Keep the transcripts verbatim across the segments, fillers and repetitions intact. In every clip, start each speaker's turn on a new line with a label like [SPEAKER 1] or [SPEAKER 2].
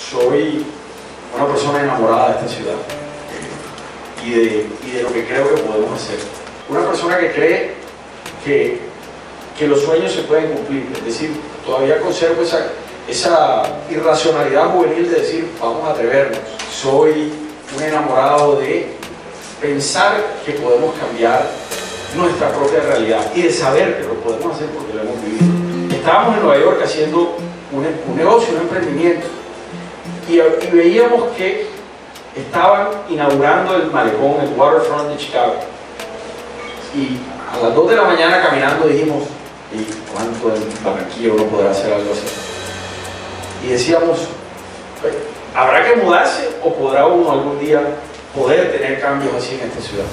[SPEAKER 1] soy una persona enamorada de esta ciudad y de, y de lo que creo que podemos hacer. Una persona que cree que, que los sueños se pueden cumplir, es decir, todavía conservo esa, esa irracionalidad juvenil de decir, vamos a atrevernos. Soy un enamorado de pensar que podemos cambiar nuestra propia realidad y de saber que lo podemos hacer porque lo hemos vivido. Estábamos en Nueva York haciendo un, un negocio, un emprendimiento, y, y veíamos que estaban inaugurando el malecón, el waterfront de Chicago, y a las dos de la mañana caminando dijimos, ¿y cuánto en Barranquilla uno podrá hacer algo así? Y decíamos, ¿habrá que mudarse o podrá uno algún día poder tener cambios así en esta ciudad?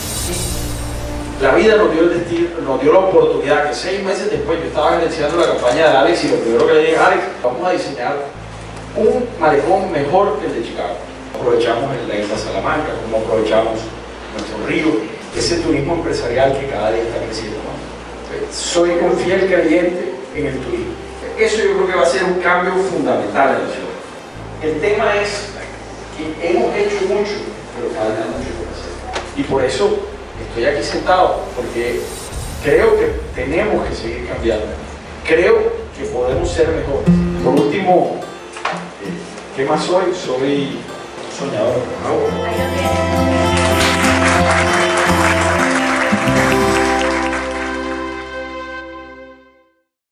[SPEAKER 1] La vida nos dio el destino, nos dio la oportunidad que seis meses después yo estaba gerenciando la campaña de Alex y lo primero que le dije a Alex, vamos a diseñar un malecón mejor que el de Chicago. Aprovechamos la isla Salamanca, como aprovechamos nuestro río, ese turismo empresarial que cada día está creciendo más. Soy un fiel creyente en el turismo. Eso yo creo que va a ser un cambio fundamental en la ciudad. El tema es que hemos hecho mucho, pero falta mucho por hacer. Y por eso estoy aquí sentado, porque creo que tenemos que seguir cambiando. Creo que podemos ser mejores. Por último, ¿qué más soy? Soy soñador. ¿No?